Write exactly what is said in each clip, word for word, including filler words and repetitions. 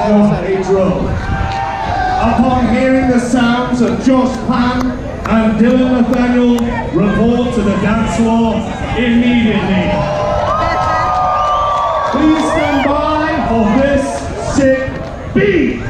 on a drum. Upon hearing the sounds of Josh Pan and Dillon Nathaniel, report to the dance floor immediately. Please stand by for this sick beat.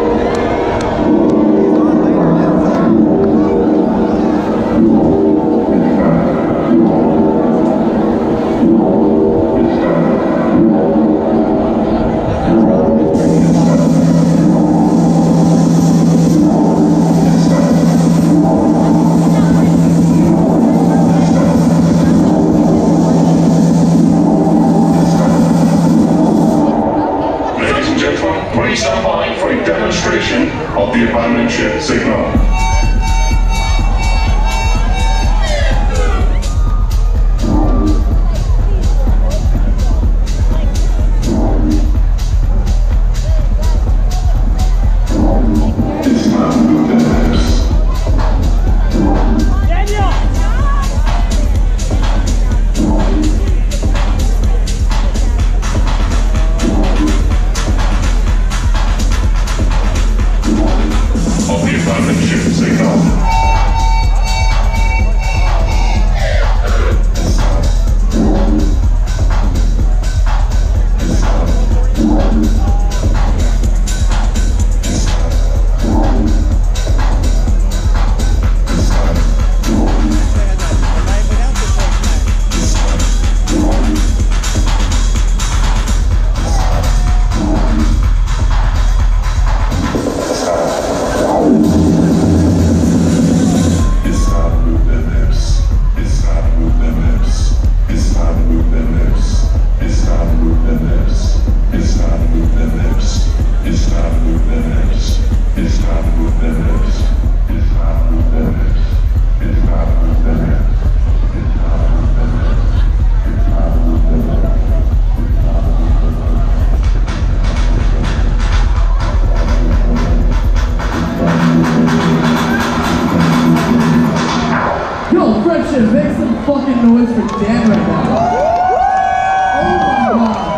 Please stand by for a demonstration of the abandoned ship signal. Yo, Friendship, make some fucking noise for Dan right now. Oh my god.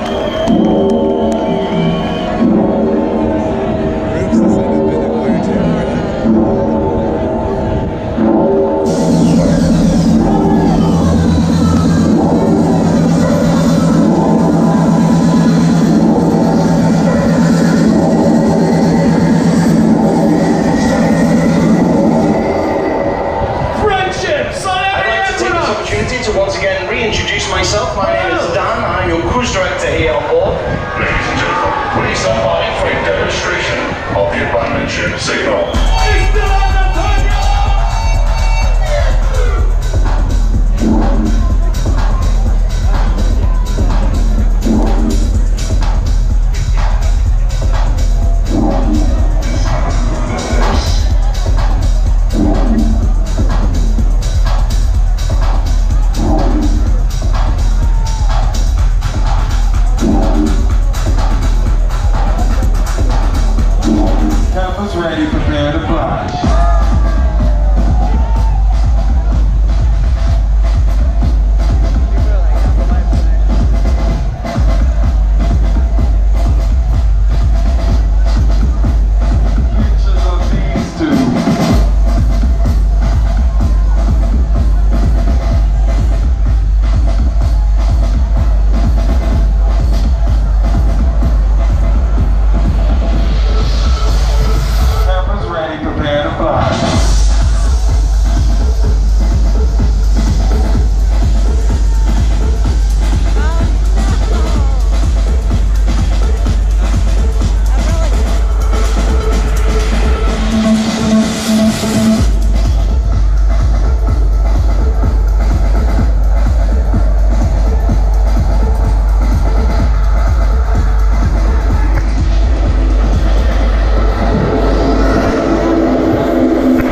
To once again reintroduce myself. My name is Dan, I'm your cruise director here on board. Ladies and gentlemen, please stand by for a demonstration of the abandoned ship signal.